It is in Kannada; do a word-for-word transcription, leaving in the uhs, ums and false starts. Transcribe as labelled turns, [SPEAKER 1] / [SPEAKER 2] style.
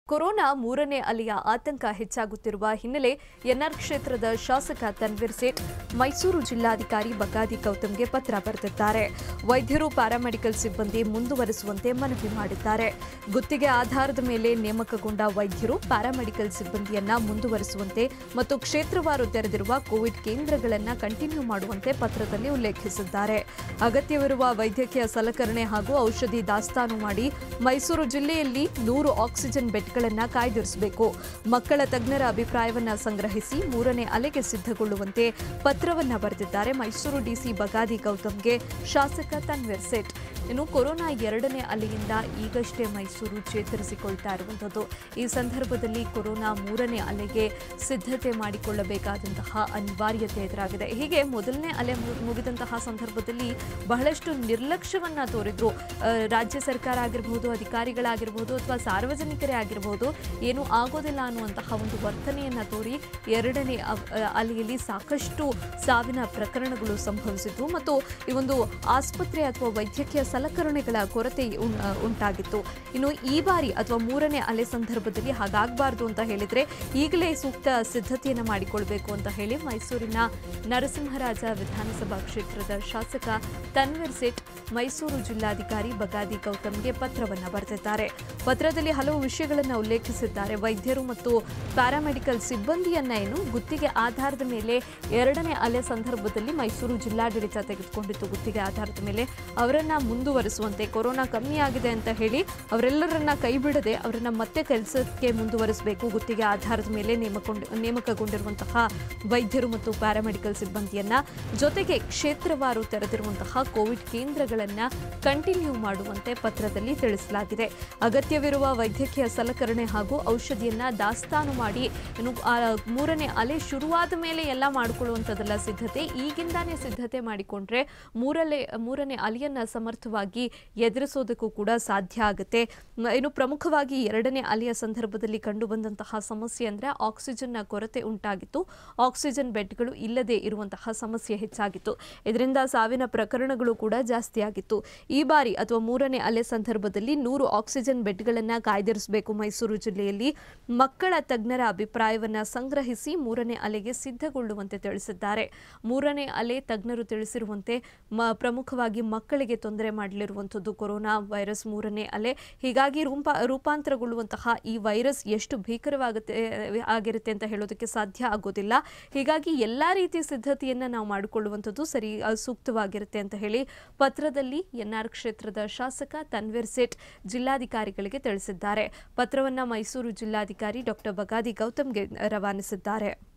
[SPEAKER 1] ಕೊರೋನಾ ಮೂರನೇ ಅಲೆಯ ಆತಂಕ ಹೆಚ್ಚಾಗುತ್ತಿರುವ ಹಿನ್ನೆಲೆ ಎನ್ಆರ್ ಕ್ಷೇತ್ರದ ಶಾಸಕ ತನ್ವೀರ್ ಸೇಠ್ ಮೈಸೂರು ಜಿಲ್ಲಾಧಿಕಾರಿ ಬಗಾದಿ ಗೌತಮ್ಗೆ ಪತ್ರ ಬರೆದಿದ್ದಾರೆ. ವೈದ್ಯರು ಪ್ಯಾರಾಮೆಡಿಕಲ್ ಸಿಬ್ಬಂದಿ ಮುಂದುವರಿಸುವಂತೆ ಮನವಿ ಮಾಡಿದ್ದಾರೆ. ಗುತ್ತಿಗೆ ಆಧಾರದ ಮೇಲೆ ನೇಮಕಗೊಂಡ ವೈದ್ಯರು ಪ್ಯಾರಾಮೆಡಿಕಲ್ ಸಿಬ್ಬಂದಿಯನ್ನ ಮುಂದುವರಿಸುವಂತೆ ಮತ್ತು ಕ್ಷೇತ್ರವಾರು ತೆರೆದಿರುವ ಕೋವಿಡ್ ಕೇಂದ್ರಗಳನ್ನು ಕಂಟಿನ್ಯೂ ಮಾಡುವಂತೆ ಪತ್ರದಲ್ಲಿ ಉಲ್ಲೇಖಿಸಿದ್ದಾರೆ. ಅಗತ್ಯವಿರುವ ವೈದ್ಯಕೀಯ ಸಲಕರಣೆ ಹಾಗೂ ಔಷಧಿ ದಾಸ್ತಾನು ಮಾಡಿ ಮೈಸೂರು ಜಿಲ್ಲೆಯಲ್ಲಿ ನೂರು ಆಕ್ಸಿಜನ್ ಬೆಡ್ ಕಾಯ್ದಿರಿಸಬೇಕು. ಮಕ್ಕಳ ತಜ್ಞರ ಅಭಿಪ್ರಾಯವನ್ನ ಸಂಗ್ರಹಿಸಿ ಮೂರನೇ ಅಲೆಗೆ ಸಿದ್ಧಗೊಳ್ಳುವಂತೆ ಪತ್ರವನ್ನ ಬರೆದಿದ್ದಾರೆ ಮೈಸೂರು ಡಿಸಿ ಬಗಾದಿ ಗೌತಮ್ಗೆ ಶಾಸಕ ತನ್ವೀರ್ ಸೇಠ್. ಇನ್ನು ಕೊರೋನಾ ಎರಡನೇ ಅಲೆಯಿಂದ ಈಗಷ್ಟೇ ಮೈಸೂರು ಚೇತರಿಸಿಕೊಳ್ತಾ ಇರುವಂಥದ್ದು. ಈ ಸಂದರ್ಭದಲ್ಲಿ ಕೊರೋನಾ ಮೂರನೇ ಅಲೆಗೆ ಸಿದ್ಧತೆ ಮಾಡಿಕೊಳ್ಳಬೇಕಾದಂತಹ ಅನಿವಾರ್ಯತೆ ಎದುರಾಗಿದೆ. ಹೀಗೆ ಮೊದಲನೇ ಅಲೆ ಮುಗಿದಂತಹ ಸಂದರ್ಭದಲ್ಲಿ ಬಹಳಷ್ಟು ನಿರ್ಲಕ್ಷ್ಯವನ್ನ ತೋರಿದ್ರು ರಾಜ್ಯ ಸರ್ಕಾರ ಆಗಿರಬಹುದು, ಅಧಿಕಾರಿಗಳಾಗಿರಬಹುದು ಅಥವಾ ಸಾರ್ವಜನಿಕರೇ ಆಗಿರಬಹುದು. ಏನು ಆಗೋದಿಲ್ಲ ಅನ್ನುವಂತಹ ಒಂದು ವರ್ತನೆಯನ್ನ ತೋರಿ ಎರಡನೇ ಅಲೆಯಲ್ಲಿ ಸಾಕಷ್ಟು ಸಾವಿನ ಪ್ರಕರಣಗಳು ಸಂಭವಿಸಿದ್ವು ಮತ್ತು ಈ ಒಂದು ಆಸ್ಪತ್ರೆ ಅಥವಾ ವೈದ್ಯಕೀಯ ಸಲಕರಣೆಗಳ ಕೊರತೆ ಉಂಟಾಗಿತ್ತು. ಇನ್ನು ಈ ಬಾರಿ ಅಥವಾ ಮೂರನೇ ಅಲೆ ಸಂದರ್ಭದಲ್ಲಿ ಹಾಗಾಗಬಾರದು ಅಂತ ಹೇಳಿದ್ರೆ ಈಗಲೇ ಸೂಕ್ತ ಸಿದ್ಧತೆಯನ್ನು ಮಾಡಿಕೊಳ್ಬೇಕು ಅಂತ ಹೇಳಿ ಮೈಸೂರಿನ ನರಸಿಂಹರಾಜ ವಿಧಾನಸಭಾ ಕ್ಷೇತ್ರದ ಶಾಸಕ ತನ್ವೀರ್ ಸೇಠ್ ಮೈಸೂರು ಜಿಲ್ಲಾಧಿಕಾರಿ ಬಗಾದಿ ಗೌತಮ್ಗೆ ಪತ್ರವನ್ನ ಬರೆದಿದ್ದಾರೆ. ಪತ್ರದಲ್ಲಿ ಹಲವು ವಿಷಯಗಳನ್ನು ಉಲ್ಲೇಖಿಸಿದ್ದಾರೆ. ವೈದ್ಯರು ಮತ್ತು ಪ್ಯಾರಾಮೆಡಿಕಲ್ ಸಿಬ್ಬಂದಿಯನ್ನ ಏನು ಗುತ್ತಿಗೆ ಆಧಾರದ ಮೇಲೆ ಎರಡನೇ ಅಲೆ ಸಂದರ್ಭದಲ್ಲಿ ಮೈಸೂರು ಜಿಲ್ಲಾಡಳಿತ ತೆಗೆದುಕೊಂಡಿತ್ತು. ಗುತ್ತಿಗೆ ಆಧಾರದ ಮೇಲೆ ಅವರನ್ನ ಮುಂದುವರಿಸುವಂತೆ, ಕೊರೋನಾ ಕಮ್ಮಿ ಆಗಿದೆ ಅಂತ ಹೇಳಿ ಅವರೆಲ್ಲರನ್ನ ಕೈ ಬಿಡದೆ ಅವರನ್ನ ಮತ್ತೆ ಕೆಲಸಕ್ಕೆ ಮುಂದುವರಿಸಬೇಕು. ಗುತ್ತಿಗೆ ಆಧಾರದ ಮೇಲೆ ನೇಮಕೊಂಡ ನೇಮಕಗೊಂಡಿರುವಂತಹ ವೈದ್ಯರು ಮತ್ತು ಪ್ಯಾರಾಮೆಡಿಕಲ್ ಸಿಬ್ಬಂದಿಯನ್ನ ಜೊತೆಗೆ ಕ್ಷೇತ್ರವಾರು ತೆರೆದಿರುವಂತಹ ಕೋವಿಡ್ ಕೇಂದ್ರಗಳನ್ನ ಕಂಟಿನ್ಯೂ ಮಾಡುವಂತೆ ಪತ್ರದಲ್ಲಿ ತಿಳಿಸಲಾಗಿದೆ. ಅಗತ್ಯವಿರುವ ವೈದ್ಯಕೀಯ ಸಲಕರಣೆ ಹಾಗೂ ಔಷಧಿಯನ್ನ ದಾಸ್ತಾನು ಮಾಡಿ ಇನ್ನು ಮೂರನೇ ಅಲೆ ಶುರುವಾದ ಮೇಲೆ ಎಲ್ಲ ಮಾಡಿಕೊಳ್ಳುವಂಥದ್ದೆಲ್ಲ ಸಿದ್ಧತೆ ಈಗಿಂದಾನೇ ಸಿದ್ಧತೆ ಮಾಡಿಕೊಂಡ್ರೆ ಮೂರನೇ ಮೂರನೇ ಅಲೆಯನ್ನ ಸಮರ್ಥವಾಗಿ ಎದುರಿಸೋದಕ್ಕೂ ಕೂಡ ಸಾಧ್ಯ ಆಗುತ್ತೆ. ಇನ್ನು ಪ್ರಮುಖವಾಗಿ ಎರಡನೇ ಅಲೆಯ ಸಂದರ್ಭದಲ್ಲಿ ಕಂಡುಬಂದಂತಹ ಸಮಸ್ಯೆ ಅಂದ್ರೆ ಆಕ್ಸಿಜನ್ನ ಕೊರತೆ ಉಂಟಾಗಿತ್ತು. ಆಕ್ಸಿಜನ್ ಬೆಡ್ಗಳು ಇಲ್ಲದೆ ಇರುವಂತಹ ಸಮಸ್ಯೆ ಹೆಚ್ಚಾಗಿತ್ತು. ಇದರಿಂದ ಸಾವಿನ ಪ್ರಕರಣಗಳು ಕೂಡ ಜಾಸ್ತಿ ಆಗಿತ್ತು. ಈ ಬಾರಿ ಅಥವಾ ಮೂರನೇ ಅಲೆ ಸಂದರ್ಭದಲ್ಲಿ ನೂರು ಆಕ್ಸಿಜನ್ ಬೆಡ್ಗಳನ್ನ ಕಾಯ್ದಿರಿಸಬೇಕು. ಮೈಸೂರು ಜಿಲ್ಲೆಯಲ್ಲಿ ಮಕ್ಕಳ ತಜ್ಞರ ಅಭಿಪ್ರಾಯವನ್ನ ಸಂಗ್ರಹಿಸಿ ಮೂರನೇ ಅಲೆಗೆ ಸಿದ್ಧಗೊಳ್ಳುವಂತೆ ತಿಳಿಸಿದ್ದಾರೆ. ಮೂರನೇ ಅಲೆ ತಜ್ಞರು ತಿಳಿಸಿರುವಂತೆ ಪ್ರಮುಖವಾಗಿ ಮಕ್ಕಳಿಗೆ ತೊಂದರೆ ಮಾಡಲಿರುವಂಥದ್ದು ಕೊರೋನಾ ವೈರಸ್ ಮೂರನೇ ಅಲೆ. ಹೀಗಾಗಿ ರೂಪ ರೂಪಾಂತರಗೊಳ್ಳುವಂತಹ ಈ ವೈರಸ್ ಎಷ್ಟು ಭೀಕರವಾಗುತ್ತೆ ಆಗಿರುತ್ತೆ ಅಂತ ಹೇಳೋದಕ್ಕೆ ಸಾಧ್ಯ ಆಗೋದಿಲ್ಲ. ಹೀಗಾಗಿ ಎಲ್ಲಾ ರೀತಿಯ ಸಿದ್ಧತೆಯನ್ನ ನಾವು ಮಾಡಿಕೊಳ್ಳುವಂಥದ್ದು ಸರಿ ಸೂಕ್ತವಾಗಿರುತ್ತೆ ಅಂತ ಹೇಳಿ ಪತ್ರದಲ್ಲಿ ಎನ್ಆರ್ ಕ್ಷೇತ್ರದ ಶಾಸಕ ತನ್ವೀರ್ ಸೇಠ್ ಜಿಲ್ಲಾಧಿಕಾರಿಗಳಿಗೆ ತಿಳಿಸಿದ್ದಾರೆ. ಪತ್ರವನ್ನ ಮೈಸೂರು ಜಿಲ್ಲಾಧಿಕಾರಿ ಡಾಕ್ಟರ್ ಬಗಾದಿ ಗೌತಮ್ಗೆ ರವಾನಿಸಿದ್ದಾರೆ.